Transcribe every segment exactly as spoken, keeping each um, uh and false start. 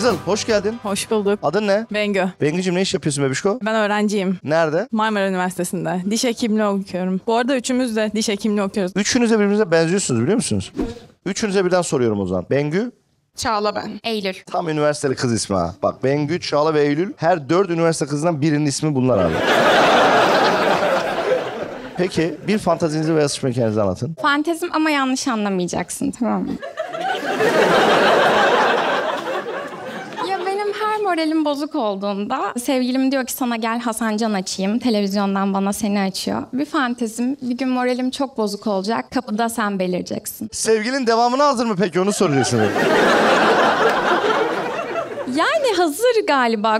Kızıl hoş geldin. Hoş bulduk. Adın ne? Bengü. Bengücüğüm, ne iş yapıyorsun bebişko? Ben öğrenciyim. Nerede? Marmara Üniversitesi'nde. Diş hekimliği okuyorum. Bu arada üçümüz de diş hekimliği okuyoruz. Üçünüz de birbirinize benziyorsunuz biliyor musunuz? Üçünüze birden soruyorum o zaman. Bengü? Çağla ben. Eylül. Tam üniversiteli kız ismi ha. Bak Bengü, Çağla ve Eylül. Her dört üniversite kızından birinin ismi bunlar abi. Peki bir fantazinizi veya sıçma hikayenizi anlatın. Fantezim ama yanlış anlamayacaksın, tamam mı? Ya benim her moralim bozuk olduğunda sevgilim diyor ki sana gel Hasancan açayım. Televizyondan bana seni açıyor. Bir fantezim, bir gün moralim çok bozuk olacak. Kapıda sen belireceksin. Sevgilin devamını hazır mı peki, onu soruyorsun. Yani hazır galiba.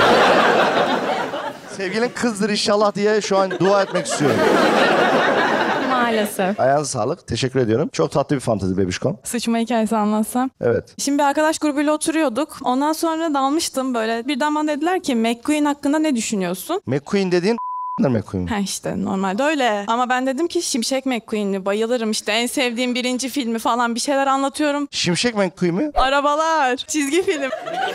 Sevgilin kızdır inşallah diye şu an dua etmek istiyorum. Maalesef. Ayağınıza sağlık. Teşekkür ediyorum. Çok tatlı bir fantezi bebişkom. Sıçma hikayesi anlatsam. Evet. Şimdi bir arkadaş grubuyla oturuyorduk. Ondan sonra dalmıştım böyle. Birden bana dediler ki McQueen hakkında ne düşünüyorsun? McQueen dediğin McQueen. Ha işte normalde öyle. Ama ben dedim ki Şimşek McQueen'li bayılırım işte. En sevdiğim birinci filmi falan bir şeyler anlatıyorum. Şimşek McQueen mi? Arabalar, çizgi film.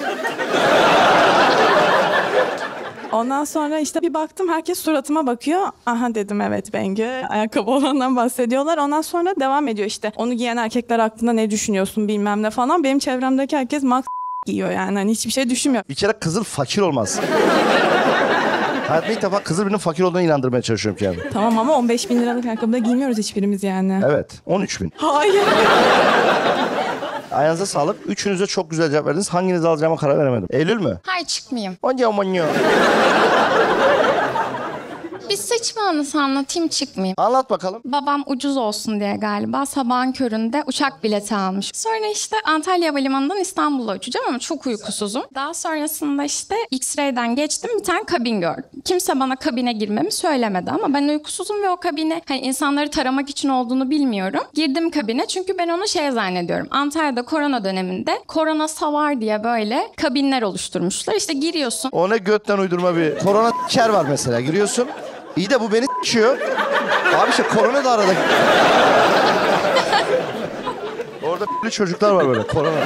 Ondan sonra işte bir baktım herkes suratıma bakıyor. Aha dedim evet Bengü. Ayakkabı olandan bahsediyorlar. Ondan sonra devam ediyor işte. Onu giyen erkekler hakkında ne düşünüyorsun bilmem ne falan. Benim çevremdeki herkes max giyiyor yani. Hani hiçbir şey düşünmüyor. Bir kere Kızıl fakir olmaz. Hayatımda ilk defa Kızıl birinin fakir olduğunu inandırmaya çalışıyorum kendimi. Tamam ama on beş bin liralık ayakkabı da giymiyoruz hiçbirimiz yani. Evet. on üç bin. Hayır. Ayağınıza sağlık. Üçünüz de çok güzel cevap verdiniz. Hanginizi alacağıma karar veremedim. Eylül mü? Hayır çıkmayayım. Onca onca. Bir sıçma anısı anlatayım çıkmayayım. Anlat bakalım. Babam ucuz olsun diye galiba sabahın köründe uçak bileti almış. Sonra işte Antalya Havalimanı'ndan İstanbul'a uçacağım ama çok uykusuzum. Daha sonrasında işte X-ray'den geçtim, bir tane kabin gördüm. Kimse bana kabine girmemi söylemedi ama ben uykusuzum ve o kabine hani insanları taramak için olduğunu bilmiyorum. Girdim kabine çünkü ben onu şey zannediyorum. Antalya'da korona döneminde korona savar diye böyle kabinler oluşturmuşlar. İşte giriyorsun. O ne götten uydurma bir. Korona ker var mesela. Giriyorsun. İyi de bu beni s***şiyor. Abi işte korona da arada. Orada b***li çocuklar var böyle. Korona.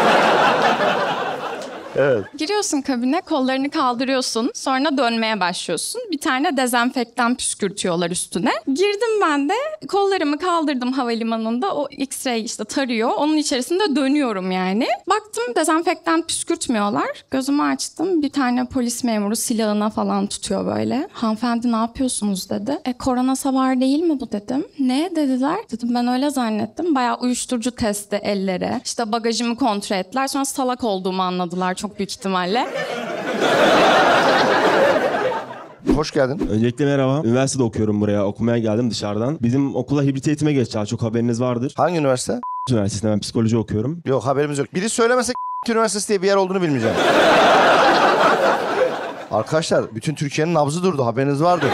Evet. Giriyorsun kabine, kollarını kaldırıyorsun. Sonra dönmeye başlıyorsun. Bir tane dezenfektan püskürtüyorlar üstüne. Girdim ben de. Kollarımı kaldırdım havalimanında. O X-ray işte tarıyor. Onun içerisinde dönüyorum yani. Baktım dezenfektan püskürtmüyorlar. Gözümü açtım. Bir tane polis memuru silahına falan tutuyor böyle. Hanımefendi ne yapıyorsunuz dedi. E korona savar değil mi bu dedim. Ne dediler? Dedim ben öyle zannettim. Bayağı uyuşturucu testi ellere. İşte bagajımı kontrol ettiler. Sonra salak olduğumu anladılar çok büyük ihtimalle. Hoş geldin. Öncelikle merhaba. Üniversitede okuyorum buraya. Okumaya geldim dışarıdan. Bizim okula hibrit eğitime geçeceğiz. Çok haberiniz vardır. Hangi üniversite? Üniversitesinde ben psikoloji okuyorum. Yok haberimiz yok. Biri söylemese üniversitesi diye bir yer olduğunu bilmeyeceğim. Arkadaşlar bütün Türkiye'nin nabzı durdu. Haberiniz vardır.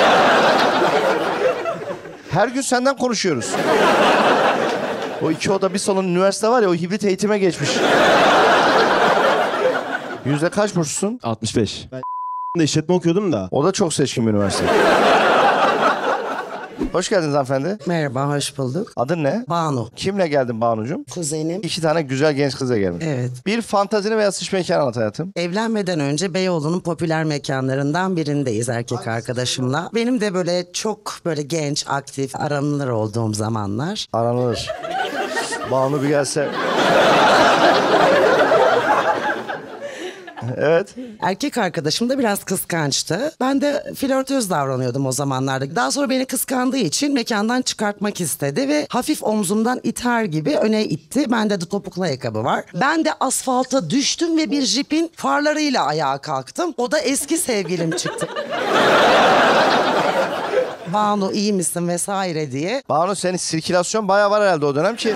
Her gün senden konuşuyoruz. O iki oda bir salon üniversite var ya, o hibrit eğitime geçmiş. Yüzde kaç burçlusun? altmış beş. Ben de işletme okuyordum da. O da çok seçkin bir üniversite. Hoş geldiniz hanımefendi. Merhaba, hoş bulduk. Adın ne? Banu. Kimle geldin Banucuğum? Kuzenim. İki tane güzel genç kızla gelmiş. Evet. Bir fantazini veya sıçma hikayeni anlat hayatım. Evlenmeden önce Beyoğlu'nun popüler mekanlarından birindeyiz erkek arkadaşımla. Benim de böyle çok böyle genç, aktif, aranılır olduğum zamanlar. Aranılır. Banu bir gelse. Evet. Erkek arkadaşım da biraz kıskançtı. Ben de flörtöz davranıyordum o zamanlarda. Daha sonra beni kıskandığı için mekandan çıkartmak istedi ve hafif omzumdan iter gibi öne itti. Bende de topuklu ayakkabı var. Ben de asfalta düştüm ve bir jipin farlarıyla ayağa kalktım. O da eski sevgilim çıktı. Banu iyi misin vesaire diye. Banu senin sirkülasyon bayağı var herhalde o dönem ki.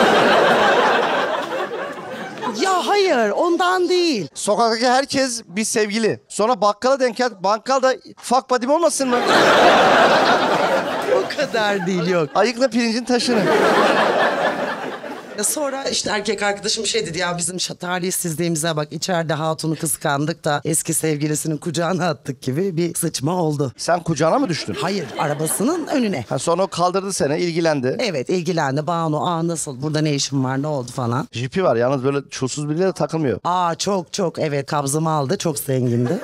Ya hayır ondan değil. Sokaktaki herkes bir sevgili. Sonra bakkala denk geldi. Bakkal da fuck buddy'm olmasın mı? O kadar değil yok. Ayıkla pirincin taşını. Sonra işte erkek arkadaşım şey dedi ya bizim şa- talihsizliğimize bak içeride hatunu kıskandık da eski sevgilisinin kucağına attık gibi bir sıçma oldu. Sen kucağına mı düştün? Hayır arabasının önüne. Ha, sonra o kaldırdı seni, ilgilendi. Evet ilgilendi. Banu aa nasıl burada ne işin var ne oldu falan. Jipi var yalnız böyle çulsuz biriyle de takılmıyor. Aa çok çok evet kabzımı aldı çok zengindi.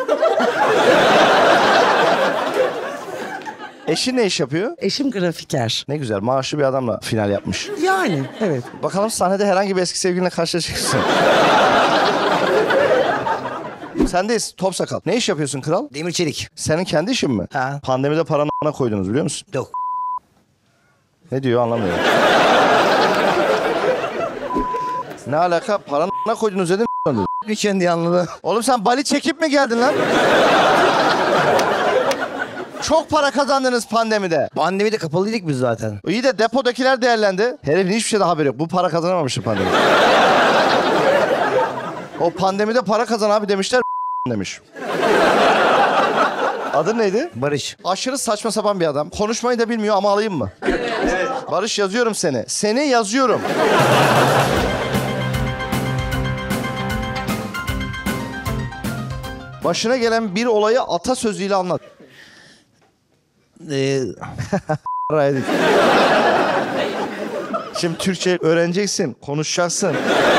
Eşin ne iş yapıyor? Eşim grafiker. Ne güzel, maaşlı bir adamla final yapmış. Yani evet. Bakalım sahnede herhangi bir eski sevgilinle karşılaşacaksın. Sendeyiz, top sakal. Ne iş yapıyorsun kral? Demir çelik. Senin kendi işin mi? Ha. Pandemide paranı a**ına koydunuz biliyor musun? Yok. Ne diyor anlamıyorum. Ne alaka? Paranı a**ına koydunuz dedim dedi. Lütfen diye anladı. Oğlum sen Bali çekip mi geldin lan? Çok para kazandınız pandemide. Pandemide kapalıydık biz zaten. İyi de depodakiler değerlendi. Herifin hiçbir şeyde haberi yok. Bu para kazanamamıştı pandemide. O pandemide para kazan abi demişler demiş. Adın neydi? Barış. Aşırı saçma sapan bir adam. Konuşmayı da bilmiyor ama alayım mı? Evet. Barış yazıyorum seni. Seni yazıyorum. Başına gelen bir olayı atasözüyle anlat. Ee, Raydik. Şimdi Türkçe öğreneceksin, konuşacaksın.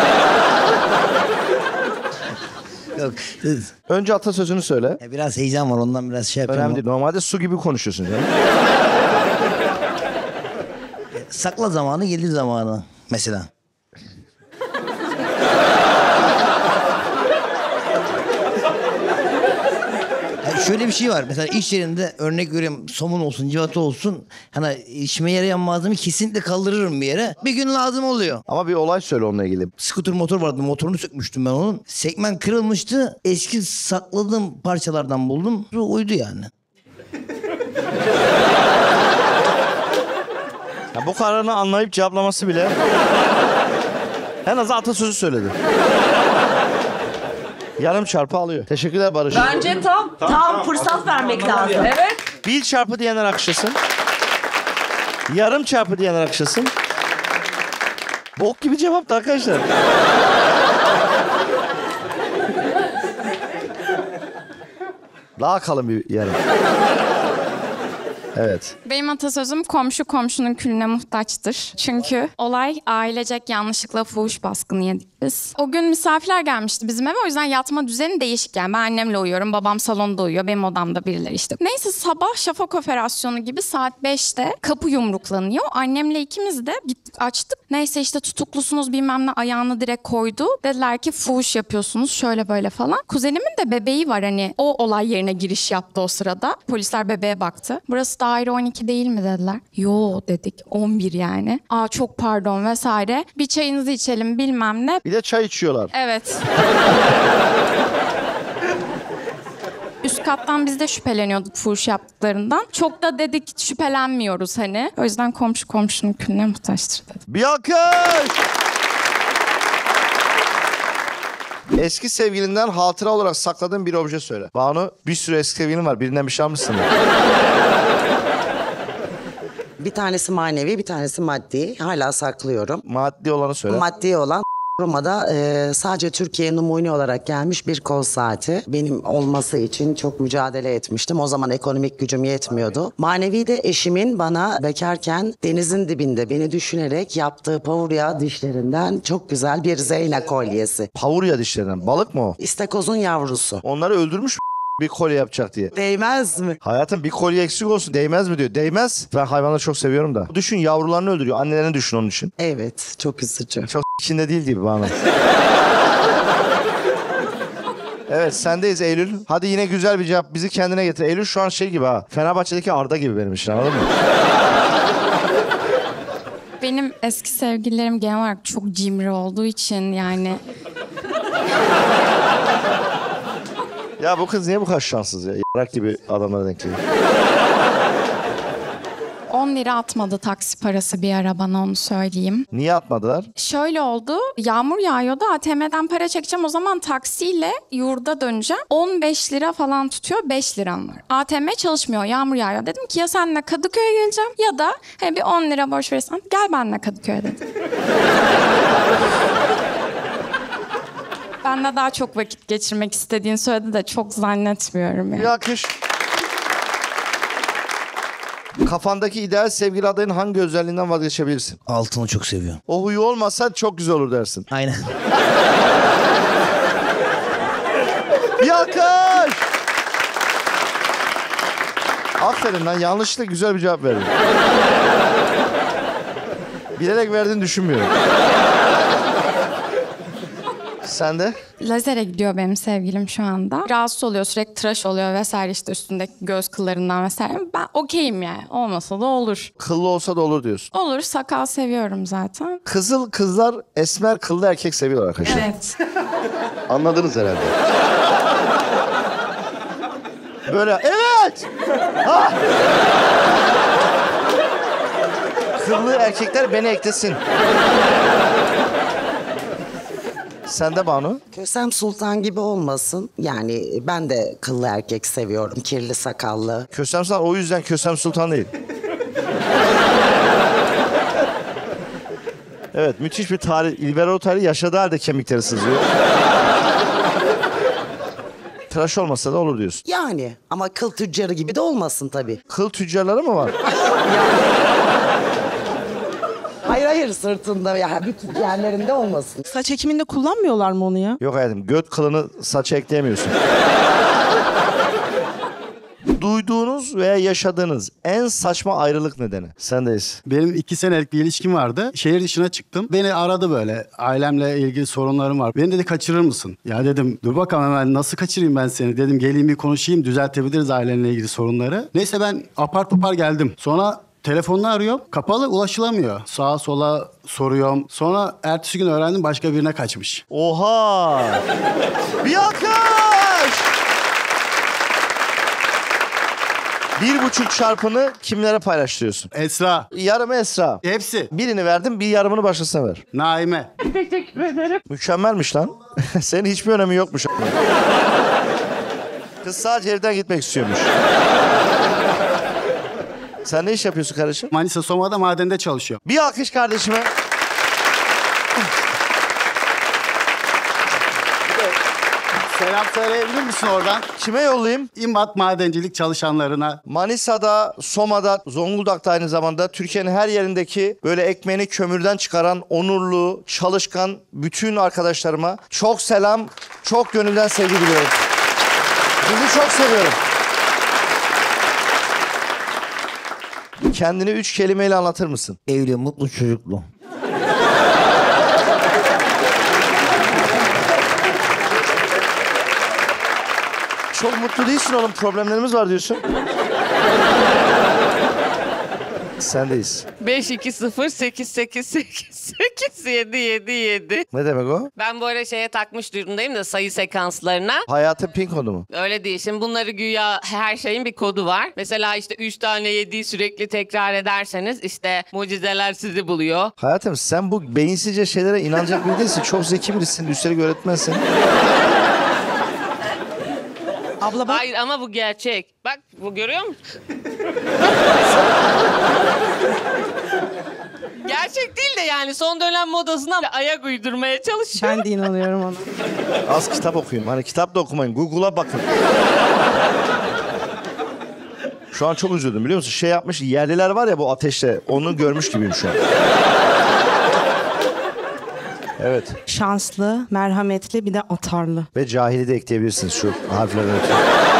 yok. Önce atasözünü söyle. Ya biraz heyecan var ondan biraz şey yapıyorum. Önemli değil. Normalde su gibi konuşuyorsun canım. Sakla zamanı gelir zamanı mesela. Yani şöyle bir şey var. Mesela iş yerinde örnek veriyorum somun olsun, civata olsun. Hani işime yarayan malzemeyi kesinlikle kaldırırım bir yere. Bir gün lazım oluyor. Ama bir olay söyle onunla ilgili. Scooter motor vardı. Motorunu sökmüştüm ben onun. Sekmen kırılmıştı. Eski sakladığım parçalardan buldum. Uydu yani. Ya bu kararını anlayıp cevaplaması bile... En az atasözü söyledi. Yarım çarpı alıyor. Teşekkürler Barış. Bence tam tam fırsat vermek lazım. Evet. Bir çarpı diyenler akışlasın. Yarım çarpı diyenler akışlasın. Bok gibi cevaptı arkadaşlar. Daha kalın bir yarım. Evet. Benim atasözüm komşu komşunun külüne muhtaçtır. Çünkü olay ailecek yanlışlıkla fuhuş baskını yedik biz. O gün misafirler gelmişti bizim eve, o yüzden yatma düzeni değişik yani. Ben annemle uyuyorum, babam salonda uyuyor, benim odamda birileri işte. Neyse sabah şafak operasyonu gibi saat beşte kapı yumruklanıyor. Annemle ikimiz de gittik açtık. Neyse işte tutuklusunuz bilmem ne, ayağını direkt koydu. Dediler ki fuhuş yapıyorsunuz şöyle böyle falan. Kuzenimin de bebeği var, hani o olay yerine giriş yaptı o sırada. Polisler bebeğe baktı. Burası daire on iki değil mi dediler. Yo dedik, on bir yani. Aa çok pardon vesaire. Bir çayınızı içelim bilmem ne. Bir de çay içiyorlar. Evet. Üst kattan biz de şüpheleniyorduk fuhuş yaptıklarından. Çok da dedik şüphelenmiyoruz hani. O yüzden komşu komşunun külüne muhtaçtır dedik. Bir alkış! Eski sevgilinden hatıra olarak sakladığın bir obje söyle. Banu, bir sürü eski sevgilin var. Birinden bir şey almışsın. Bir tanesi manevi bir tanesi maddi. Hala saklıyorum. Maddi olanı söyle. Maddi olan Roma'da e, sadece Türkiye'ye numune olarak gelmiş bir kol saati. Benim olması için çok mücadele etmiştim. O zaman ekonomik gücüm yetmiyordu. Manevi de eşimin bana bekarken denizin dibinde beni düşünerek yaptığı pavurya dişlerinden çok güzel bir zeyne kolyesi. Pavurya dişlerinden. Balık mı o? İstakozun yavrusu. Onları öldürmüş bir kolye yapacak diye. Değmez mi? Hayatım bir kolye eksik olsun değmez mi diyor. Değmez. Ben hayvanları çok seviyorum da. Düşün yavrularını öldürüyor. Annelerini düşün onun için. Evet, çok üzücü. Çok içinde değil gibi bana. Evet sendeyiz Eylül. Hadi yine güzel bir cevap. Bizi kendine getir. Eylül şu an şey gibi ha. Fenerbahçe'deki Arda gibi benim için, anladın mı? Benim eski sevgililerim genel olarak çok cimri olduğu için yani... Ya bu kız niye bu kadar şanssız ya? Yarak gibi adamlara denk geliyor. on lira atmadı taksi parası bir ara bana, onu söyleyeyim. Niye atmadılar? Şöyle oldu. Yağmur yağıyordu. A T M'den para çekeceğim. O zaman taksiyle yurda döneceğim. on beş lira falan tutuyor. beş liram var. A T M çalışmıyor. Yağmur yağıyor. Dedim ki ya senle Kadıköy'e geleceğim ya da hani bir on lira borç verirsen gel benimle Kadıköy'e dedim. benimle daha çok vakit geçirmek istediğini söyledi de çok zannetmiyorum Bir yani. alkış. Kafandaki ideal sevgili adayın hangi özelliğinden vazgeçebilirsin? Altını çok seviyorum. O huyu olmasa çok güzel olur dersin. Aynen. Bir alkış. Aferin lan, yanlışlıkla güzel bir cevap verdin. Bilerek verdiğini düşünmüyorum. Sen de? Lazere gidiyor benim sevgilim şu anda. Rahatsız oluyor, sürekli tıraş oluyor vesaire, işte üstündeki göz kıllarından vesaire. Ben okeyim yani. Olmasa da olur. Kıllı olsa da olur diyorsun. Olur, sakal seviyorum zaten. Kızıl kızlar esmer kıllı erkek seviyorlar arkadaşlar. Evet. Anladınız herhalde. Böyle evet. Ha! Kıllı erkekler beni eklesin. Sen de Banu? Kösem Sultan gibi olmasın. Yani ben de kıllı erkek seviyorum. Kirli sakallı. Kösem Sultan o yüzden Kösem Sultan değil. Evet, müthiş bir tarih. İlber tarih yaşadığı halde kemikleri sızıyor. Tıraş olmasa da olur diyorsun. Yani ama kıl tüccarı gibi de olmasın tabii. Kıl tüccarları mı var? Hayır hayır, sırtında ya bütün yerlerinde olmasın. Saç ekiminde kullanmıyorlar mı onu ya? Yok hayatım, göt kılını saça ekleyemiyorsun. Duyduğunuz veya yaşadığınız en saçma ayrılık nedeni? Sendeyiz. Benim iki senelik bir ilişkim vardı. Şehir dışına çıktım. Beni aradı böyle. Ailemle ilgili sorunlarım var. Beni dedi kaçırır mısın? Ya dedim dur bakalım hemen nasıl kaçırayım ben seni? Dedim geleyim bir konuşayım, düzeltebiliriz ailenle ilgili sorunları. Neyse ben apar topar geldim. Sonra telefonunu arıyorum. Kapalı, ulaşılamıyor. Sağa sola soruyorum. Sonra ertesi gün öğrendim başka birine kaçmış. Oha! Bir alkış! Bir buçuk çarpını kimlere paylaştırıyorsun? Esra. Yarımı Esra. Hepsi. Birini verdim, bir yarımını başkasına ver. Naime. Mükemmelmiş lan. Senin hiçbir önemi yokmuş. Kız sadece evden gitmek istiyormuş. Sen ne iş yapıyorsun kardeşim? Manisa Soma'da madende çalışıyor. Bir alkış kardeşime. Selam söyleyebilir misin oradan? Kime yollayayım? İmbat madencilik çalışanlarına. Manisa'da, Soma'da, Zonguldak'ta aynı zamanda Türkiye'nin her yerindeki böyle ekmeğini kömürden çıkaran onurlu, çalışkan bütün arkadaşlarıma çok selam, çok gönülden sevgi diliyorum. Sizi çok seviyorum. Kendini üç kelimeyle anlatır mısın? Evli, mutlu, çocuklu. Çok mutlu değilsin oğlum, problemlerimiz var diyorsun. Sendeyiz. beş iki sıfır sekiz sekiz sekiz sekiz yedi yedi yedi. Ne demek o? Ben bu ara şeye takmış durumdayım da sayı sekanslarına. Hayatın pin kodu mu? Öyle değil. Şimdi bunları güya her şeyin bir kodu var. Mesela işte üç tane yediyi sürekli tekrar ederseniz işte mucizeler sizi buluyor. Hayatım sen bu beyinsizce şeylere inanacak biri değilsin. Çok zeki birisin. Üstelik öğretmensin. Abla bak. Hayır ama bu gerçek. Bak bu görüyor musun? Gerçek değil de yani son dönem modasına ayak uydurmaya çalışıyor. Ben de inanıyorum ona. Az kitap okuyun. Hani kitap da okumayın. Google'a bakın. Şu an çok üzüldüm biliyor musun? Şey yapmış, yerliler var ya bu ateşte. Onu görmüş gibiyim şu an. Evet. Şanslı, merhametli, bir de atarlı. Ve cahili de ekleyebilirsiniz şu harflerden ötürü.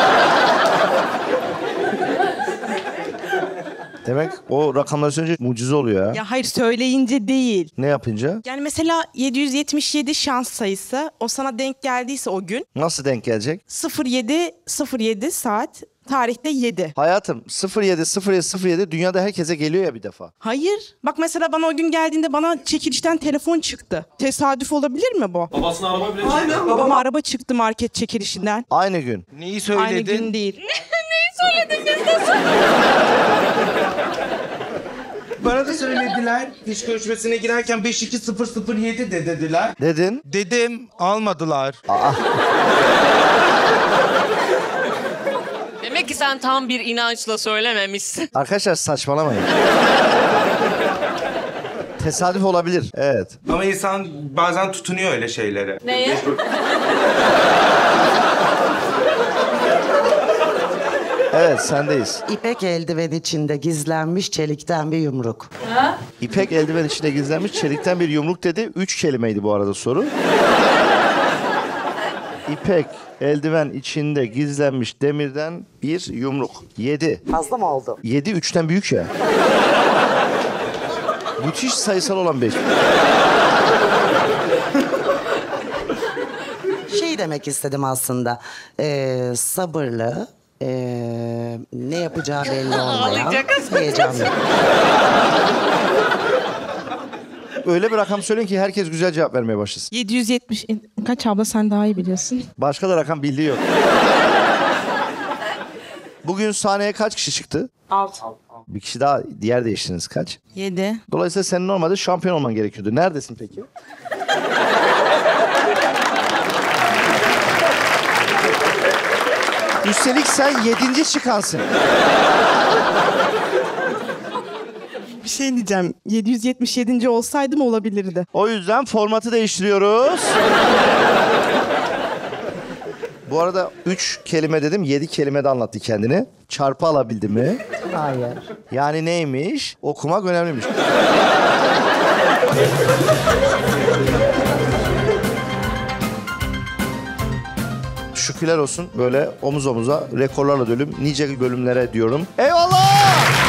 Demek o rakamları söyleyince mucize oluyor ya. Ya hayır, söyleyince değil. Ne yapınca? Yani mesela yedi yüz yetmiş yedi şans sayısı, o sana denk geldiyse o gün Nasıl denk gelecek? sıfır yedi sıfır yedi saat, tarihte yedi. Hayatım sıfır yedi sıfır yedi sıfır yedi dünyada herkese geliyor ya bir defa. Hayır. Bak mesela bana o gün geldiğinde bana çekilişten telefon çıktı. Tesadüf olabilir mi bu? Babasına araba bile çıktı. Aynen. Babama araba çıktı market çekilişinden. Aynı gün. Neyi söyledin? Aynı gün değil. Neyi söyledin biz de Bana da söylediler. İş görüşmesine girerken beş iki sıfır sıfır yedi de dediler. Dedin. Dedim, almadılar. Demek ki sen tam bir inançla söylememişsin. Arkadaşlar saçmalamayın. Tesadüf olabilir. Evet. Ama insan bazen tutunuyor öyle şeylere. Neye? Evet, sendeyiz. İpek eldiven içinde gizlenmiş çelikten bir yumruk. Ha? İpek eldiven içinde gizlenmiş çelikten bir yumruk dedi. Üç kelimeydi bu arada soru. İpek eldiven içinde gizlenmiş demirden bir yumruk. Yedi. Fazla mı oldu? Yedi üçten büyük ya. Müthiş sayısal olan beş. Şey demek istedim aslında. Ee, sabırlı, ee, ne yapacağı belli olmayan, heyecanlı. Öyle bir rakam söyleyin ki herkes güzel cevap vermeye başlasın. yedi yüz yetmiş. Kaç abla sen daha iyi biliyorsun. Başka da rakam bildiği yok. Bugün sahneye kaç kişi çıktı? Altı. Bir kişi daha, diğer değiştiniz kaç? yedi. Dolayısıyla senin normalde şampiyon olman gerekiyordu. Neredesin peki? Üstelik sen yedinci çıkansın. Bir şey diyeceğim. yedi yüz yetmiş yedinci olsaydım olabilirdi. O yüzden formatı değiştiriyoruz. Bu arada üç kelime dedim, yedi kelimede anlattı kendini. Çarpı alabildi mi? Hayır. Yani neymiş? Okumak önemliymiş. Şükürler olsun böyle omuz omuza rekorlarla dönüm nice bölümlere diyorum. Eyvallah!